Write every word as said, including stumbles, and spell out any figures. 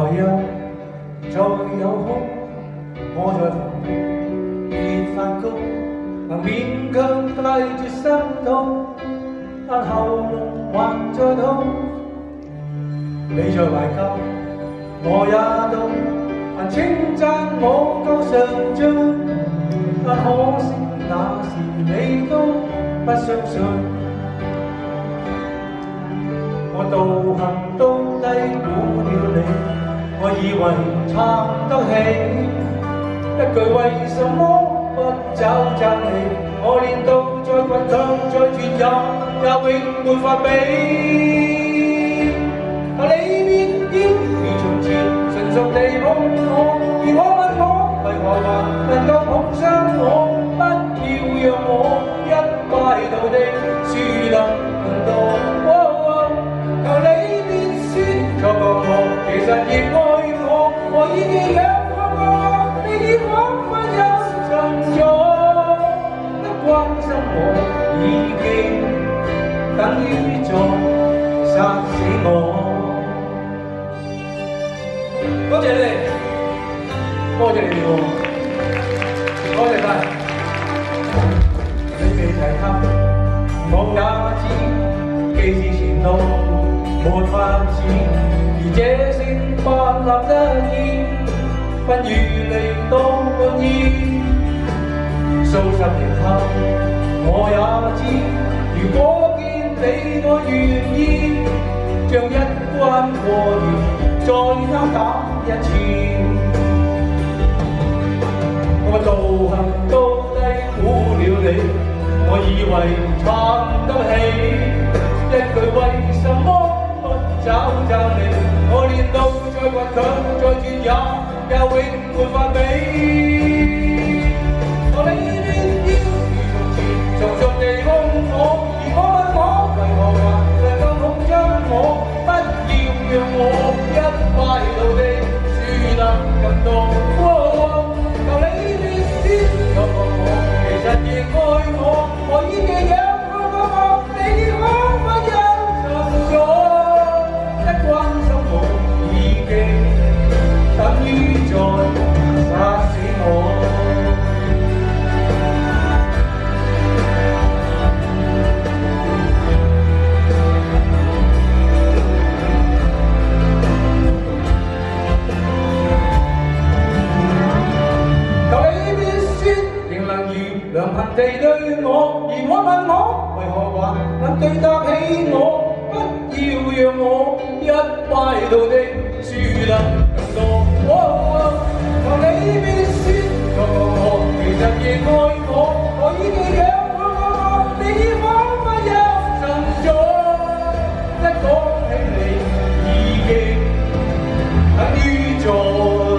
唯有再有空，我在旁邊結發高，能勉強帶住心痛，但喉嚨還在痛。你在懷舊，我也懂，還稱讚我夠上進，但可惜那時你都不相信。我道行都低估了你，我以為撐得起，一句為什麼不找讚你，我練到再倔強再絕也也永沒法比。但你偏偏如從前純熟地碰我，而我問我為何還能夠碰傷我，不要讓我一敗塗地輸得更多。求你別說錯過我，其實亦愛我，我已記養過我，你已彷彿有沉咗，不關心我已經等於在殺死我。多謝你哋，多謝你哋喎，多謝晒。你未提及，我也知，既是前路。沒法子，而這聲泛濫得意，不如你當滿意。數十年後，我也知，如果見你我願意，將一關過完，再敲打一次。我道行都低估了你，我以為撐得起，一句為什麼？找讚你，我練到再倔強再絕也也永沒法比。我呢邊要如從前重重地碰我，而我問我為何還能夠碰傷我，不要讓我一敗塗地輸得更多。求你別先錯過我，其實亦愛我，我已記養過我，你已彷彿有沉咗。關心我已經等於在殺死我。求你別說仍能如良朋地對我，而我問我為何還能對得起我，不要讓我一敗塗地輸得更多。求你別說錯過我，其實亦愛我，我已記養過我，你已彷彿有沉咗，一講起你已經等於在